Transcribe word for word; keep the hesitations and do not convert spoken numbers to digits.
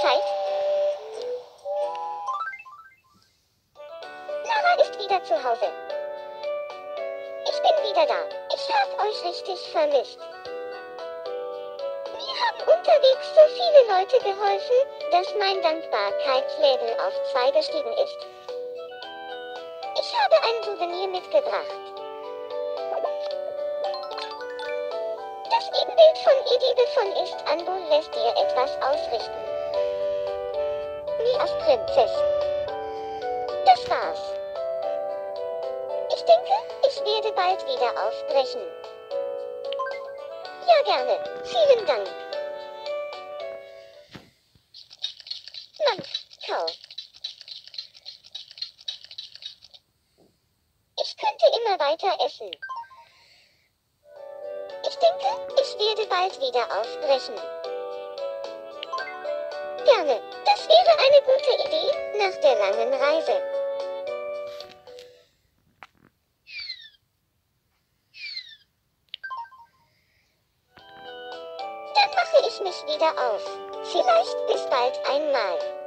Zeit? Lara ist wieder zu Hause. Ich bin wieder da. Ich hab euch richtig vermisst. Mir haben unterwegs so viele Leute geholfen, dass mein Dankbarkeitslevel auf zwei gestiegen ist. Ich habe ein Souvenir mitgebracht. Das Ebenbild von Edibe von Istanbul lässt dir etwas ausrichten. Wie als Prinzessin. Das war's. Ich denke, ich werde bald wieder aufbrechen. Ja, gerne. Vielen Dank. Mann, Kau. Ich könnte immer weiter essen. Ich denke, ich werde bald wieder aufbrechen. Gerne. Das wäre eine gute Idee nach der langen Reise. Dann mache ich mich wieder auf. Vielleicht bis bald einmal.